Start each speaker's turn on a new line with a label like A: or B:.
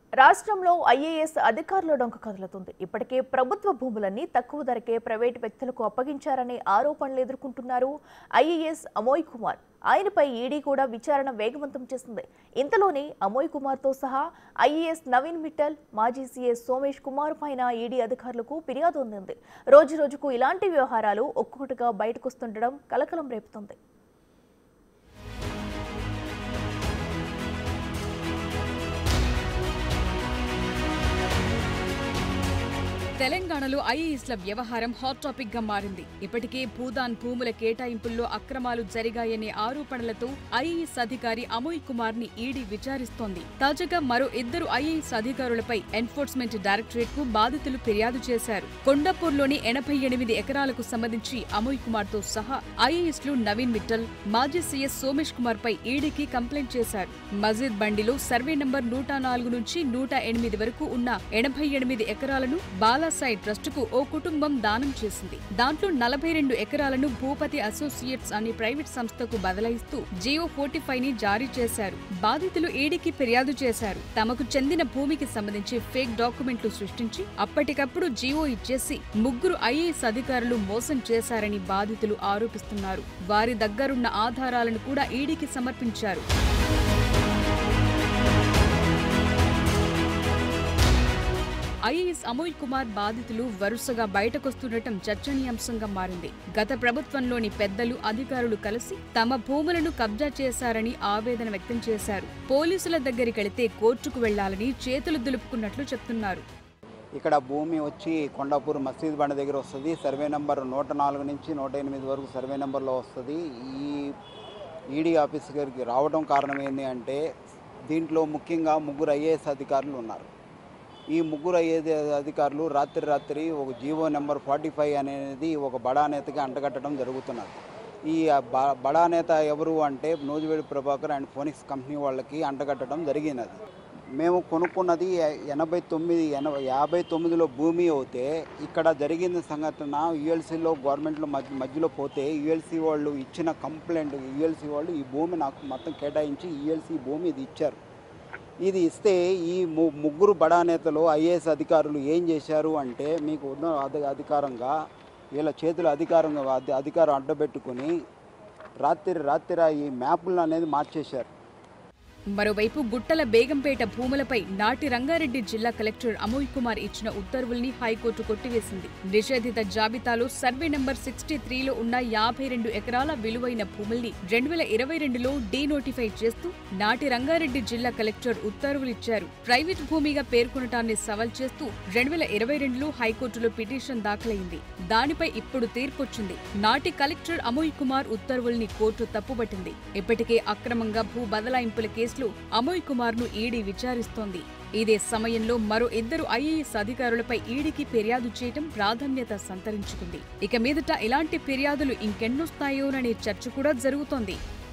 A: రాష్ట్రంలో ఐఏఎస్ అధికారుల డొంక కదులుతుంది. ఇప్పటికే ప్రభుత్వ భూములన్నీ తక్కువ ధరకే ప్రైవేటు వ్యక్తులకు అప్పగించారనే ఆరోపణలు ఎదుర్కొంటున్నారు ఐఏఎస్ అమోయ్ కుమార్. ఆయనపై ఈడీ కూడా విచారణ వేగవంతం చేసింది. ఇంతలోనే అమోయ్ కుమార్తో సహా ఐఏఎస్ నవీన్ మిట్టల్, మాజీ సీఎస్ సోమేష్ కుమార్ పైన ఈడీ అధికారులకు ఫిర్యాదు అందింది. రోజురోజుకు ఇలాంటి వ్యవహారాలు ఒక్కొక్కటిగా బయటకొస్తుండడం కలకలం రేపుతోంది.
B: తెలంగాణలో ఐఏఎస్ల వ్యవహారం హాట్ టాపిక్ గా మారింది. ఇప్పటికే భూదాన్ భూముల కేటాయింపుల్లో అక్రమాలు జరిగాయనే ఆరోపణలతో ఐఏఎస్ అధికారి అమోయ్ కుమార్ ని ఈడీ విచారిస్తోంది. తాజాగా మరో ఇద్దరు ఐఏఎస్ అధికారులపై ఎన్ఫోర్స్మెంట్ డైరెక్టరేట్ కు బాధితులు ఫిర్యాదు చేశారు. కొండాపూర్లోని 88 ఎకరాలకు సంబంధించి అమోయ్ కుమార్ తో సహా ఐఏఎస్లు నవీన్ మిట్టల్, మాజీ సీఎస్ సోమేష్ కుమార్ పై ఈడీకి కంప్లైంట్ చేశారు. మజీద్ బండిలో సర్వే నంబర్ 104 నుంచి 108 వరకు ఉన్న 88 ఎకరాలను బాలాసాయి ట్రస్టుకు ఓ కుటుంబం దానం చేసింది. దాంట్లో 42 ఎకరాలను భూపతి అసోసియేట్స్ అనే ప్రైవేట్ సంస్థకు బదలాయిస్తూ జియో 45 ని జారీ చేశారు. బాధితులు ఈడీకి ఫిర్యాదు చేశారు. తమకు చెందిన భూమికి సంబంధించి ఫేక్ డాక్యుమెంట్లు సృష్టించి అప్పటికప్పుడు జియో ఇచ్చేసి ముగ్గురు ఐఏఎస్ అధికారులు మోసం చేశారని బాధితులు ఆరోపిస్తున్నారు. వారి దగ్గరున్న ఆధారాలను కూడా ఈడీకి సమర్పించారు. ఐఏఎస్ అమోయ్ కుమార్ బాధితులు వరుసగా బయటకొస్తుండటం చర్చనీయాంశంగా మారింది. గత ప్రభుత్వంలోని పెద్దలు, అధికారులు కలిసి తమ భూములను కబ్జా చేశారని ఆవేదన వ్యక్తం చేశారు. పోలీసుల దగ్గరికెళితే కోర్టుకు వెళ్లాలని చేతులు దులుపుకున్నట్లు చెప్తున్నారు.
C: ఇక్కడ భూమి వచ్చి కొండాపూర్ మసీద్ బండ దగ్గర వస్తుంది. సర్వే నెంబర్ 104 నుంచి 108 వరకు సర్వే నెంబర్లో వస్తుంది. ఈ ఈడీ ఆఫీస్ దగ్గరికి రావడం కారణం ఏంటి అంటే దీంట్లో ముఖ్యంగా ముగ్గురు ఐఏఎస్ అధికారులు ఉన్నారు. ఈ ముగ్గురు ఐఏఎస్ అధికారులు రాత్రి ఒక జీవో నెంబర్ 45 అనేది ఒక బడా నేతకి అంటగట్టడం జరుగుతున్నది. ఈ బడా నేత ఎవరు అంటే Nujiveedi Prabhakar and Phoenix company వాళ్ళకి అంటగట్టడం జరిగినది. మేము కొనుక్కున్నది 59లో భూమి అవుతే ఇక్కడ జరిగిన సంఘటన యుఎల్సీలో గవర్నమెంట్లో మధ్యలో పోతే యుఎల్సీ వాళ్ళు ఇచ్చిన కంప్లైంట్, యుఎల్సీ వాళ్ళు ఈ భూమి నాకు మొత్తం కేటాయించి యుఎల్సీ భూమి ఇది ఇచ్చారు. ఇది ఇస్తే ఈ ముగ్గురు బడా నేతలు ఐఏఎస్ అధికారులు ఏం చేశారు అంటే మీకు ఉన్న అధికారంగా వీళ్ళ చేతుల అధికారం అడ్డబెట్టుకుని రాత్రి ఈ మ్యాపులను అనేది మార్చేశారు.
B: మరోవైపు గుట్టల బేగంపేట భూములపై నాటి రంగారెడ్డి జిల్లా కలెక్టర్ అమోయ్ కుమార్ ఇచ్చిన ఉత్తర్వుల్ని హైకోర్టు కొట్టివేసింది. నిషేధిత జాబితాలో సర్వే నంబర్ 63లో ఉన్న 52 ఎకరాల విలువైన భూముల్ని 2022లో డీనోటిఫై చేస్తూ నాటి రంగారెడ్డి జిల్లా కలెక్టర్ ఉత్తర్వులిచ్చారు. ప్రైవేట్ భూమిగా పేర్కొనటాన్ని సవాల్ చేస్తూ 2022లో హైకోర్టులో పిటిషన్ దాఖలైంది. దానిపై ఇప్పుడు తీర్పొచ్చింది. నాటి కలెక్టర్ అమోయ్ కుమార్ ఉత్తర్వుల్ని కోర్టు తప్పుబట్టింది. ఇప్పటికే అక్రమంగా భూ బదలాయింపుల కేసు అమోయ్ కుమార్ ను ఈడీ విచారిస్తోంది. ఇదే సమయంలో మరో ఇద్దరు ఐఏఎస్ అధికారులపై ఈడీకి ఫిర్యాదు చేయడం ప్రాధాన్యత సంతరించుకుంది. ఇక మీదట ఇలాంటి ఫిర్యాదులు ఇంకెన్నొస్తాయోననే చర్చ కూడా జరుగుతోంది.